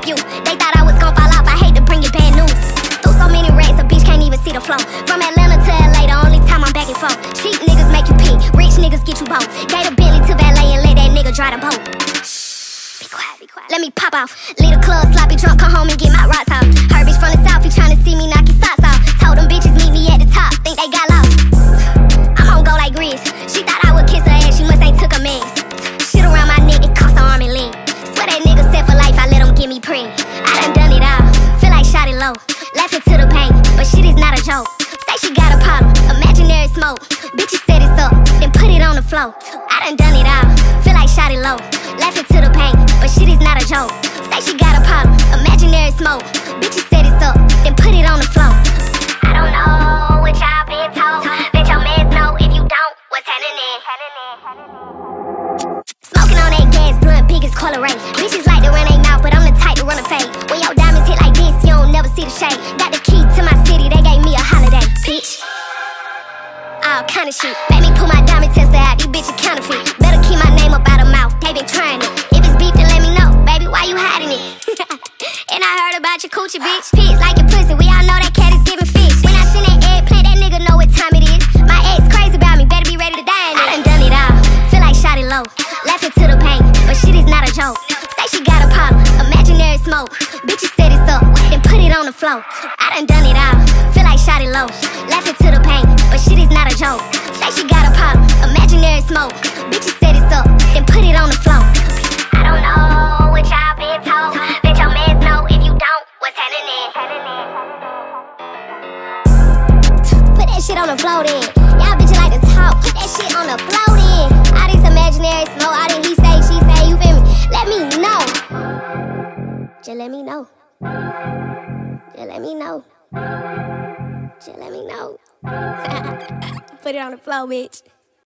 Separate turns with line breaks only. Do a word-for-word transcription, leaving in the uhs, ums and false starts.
You, they thought I was gon' fall off. I hate to bring you bad news. Through so many rats, a bitch can't even see the flow. From Atlanta to L A, the only time I'm back and forth. Cheap niggas make you pee, rich niggas get you both. Gave a Bentley to valet and let that nigga dry the boat. Shh, be quiet, be quiet. Let me pop off. Leave the club sloppy drunk, come home and get my rocks off. Her bitch from the south, he tryna see me knock his socks off. Told them bitches meet me at the top, think they got lost. I'm on go like Grizz. She thought I would kiss her ass, she must ain't took a mess. Shit around my neck, it cost her arm and leg. Swear that nigga set for life, I let him get me preg. I done done it all, feel like shot it low. Laughing to the pain, but shit is not a joke. Say she got a problem, imaginary smoke. Bitches set it up, then put it on the floor. I done done it all, feel like shot it low. Laughing to the pain, but shit is not a joke. Say she got a problem, imaginary smoke. Bitches set it up, then put it on the floor. I don't know what y'all been told. Bet your mans know if you don't, what's happening? Smoking on that gas, blunt, big as color ray. Bitches like to run they mouth, but I'm the type to run a fade. When your diamonds hit like this, you don't never see the shade. Got the key to my city, they gave me a holiday, bitch. All kind of shit. Made me pull my diamond tester out, these bitches counterfeit. Better keep my name up out of mouth, they been trying it. If it's beef, then let me know, baby, why you hiding it? And I heard about your coochie, bitch. Pigs like your pussy, we all know that cat is giving fish. When I send that eggplant, that nigga know what time it is. My ex crazy about me, better be ready to die in it. I done done it all, feel like shot it low. Laughing to the pain, but shit is not a joke. Say she got a problem, imaginary smoke. Bitches set it up, then put it on the floor. I done done it all, feel like shot it low. Laughing to the pain, but shit is not a joke. Say she got a problem, imaginary smoke. Bitches set it up, then put it on the floor. I don't know what y'all been told. Bet your mans know if you don't, what's happening? Put that shit on the floor then. Y'all bitches like to talk, put that shit on the floor then. All this imaginary smoke, all this he say, she say, you feel me? Let me know. Just let me know. Just let me know. Just let me know. Put it on the floor, bitch.